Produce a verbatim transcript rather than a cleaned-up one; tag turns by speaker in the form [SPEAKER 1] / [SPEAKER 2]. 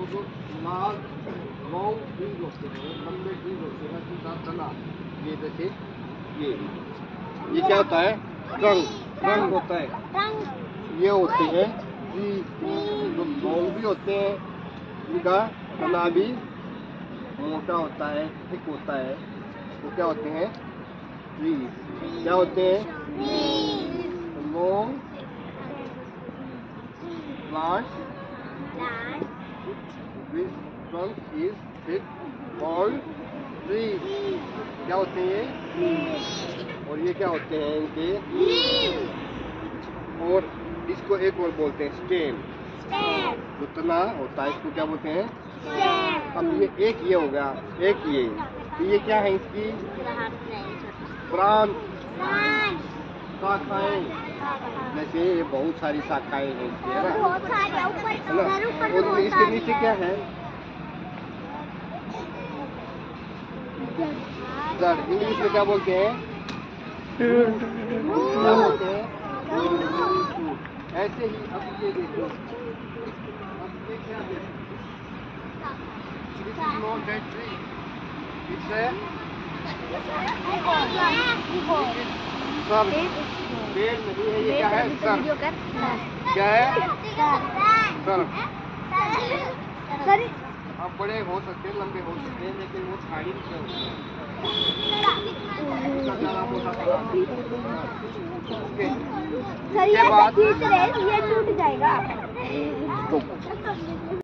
[SPEAKER 1] जो लाल long trees होते हैं, लंबे ट्रीज होते हैं, सीधा तना, ये जैसे ये ये क्या होता है? ट्रंक ट्रंक होता है। ये होते हैं ट्रीज, जो लॉन्ग भी होते हैं, इनका तना भी मोटा होता है, थिक होता है, तो क्या होते हैं? ट्रीज। क्या होते हैं? Long plants which trunk is thick called trees. क्या होते हैं ये? और ये क्या होते हैं इनके? और इसको एक और बोलते हैं स्टेम। जो तना होता है इसको क्या बोलते हैं? अब ये एक ये हो गया, एक ये ये क्या है? इसकी ब्रांच, शाखाएं। जैसे ये बहुत सारी शाखाएं हैं इसकी, है ना? और इसके नीचे क्या है? जड़। इंग्लिश में क्या बोलते हैं? क्या बोलते हैं? ऐसे ही अब ये देखो, अब ये क्या है? This is not that tree. It's a sir, पेड़ नहीं है, ये क्या है? सर। क्या है? सर। आप बड़े हो सकते हैं, लंबे हो सकते हैं, लेकिन वो झाड़ी नहीं होती है।
[SPEAKER 2] सर ये टूट जाएगा।